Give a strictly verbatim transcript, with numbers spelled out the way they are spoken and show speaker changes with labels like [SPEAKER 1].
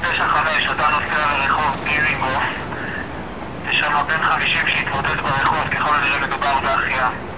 [SPEAKER 1] תשע חמש, אתה נוסע לרחוב דיזינגוף. יש שם בן חמישים שהתמוטט ברחוב, ככל הנראה מדובר בהחייאה.